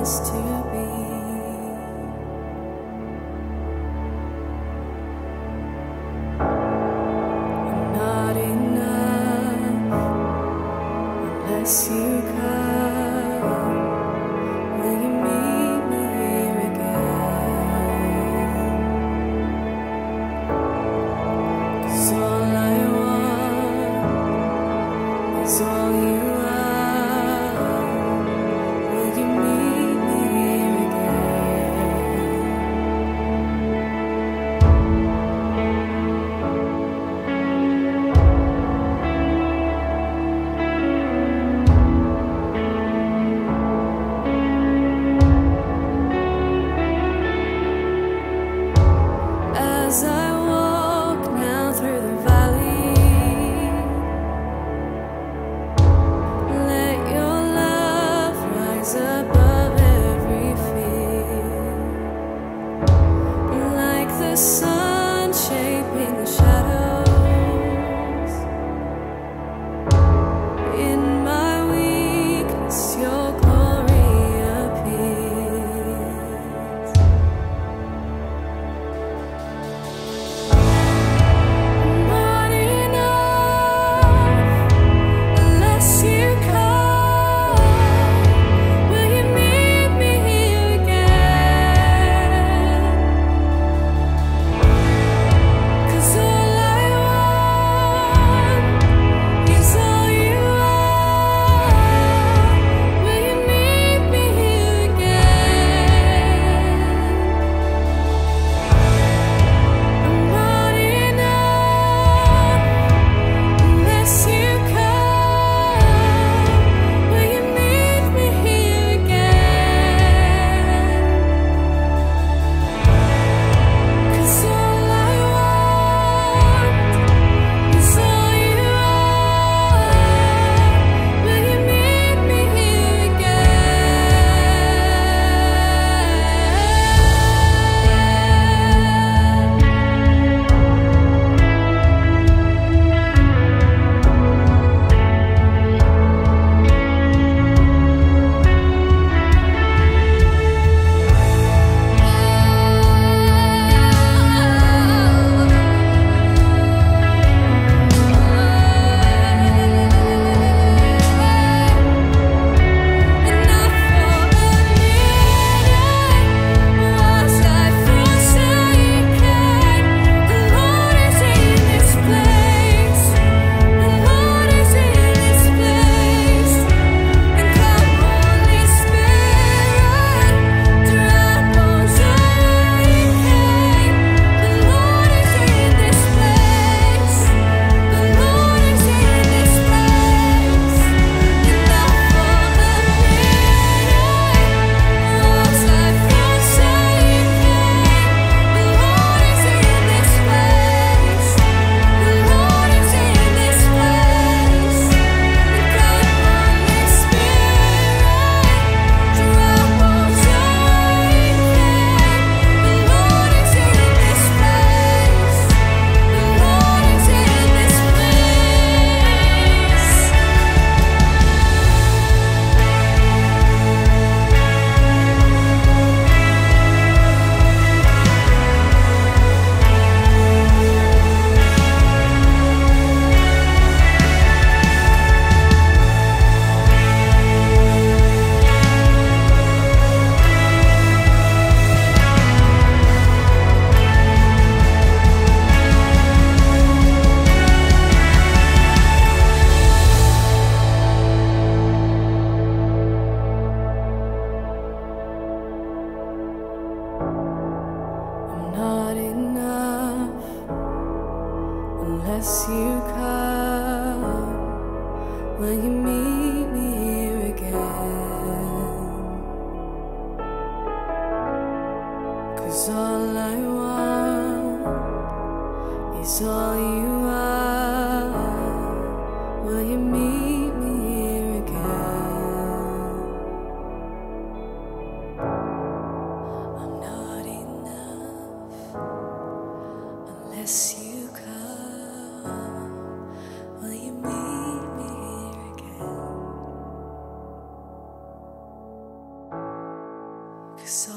promise to be. I'm not enough unless you come. Will you meet me here again? 'Cause all I want is all you as I walk now through the valley, let your love rise above every fear, like the sun shaping the shadows. In my weakness, your glory appears. Not enough unless you come. Will you meet me here again? 'Cause all I want is all you are. Will you meet me here again? I'm not enough unless you come. 'Cause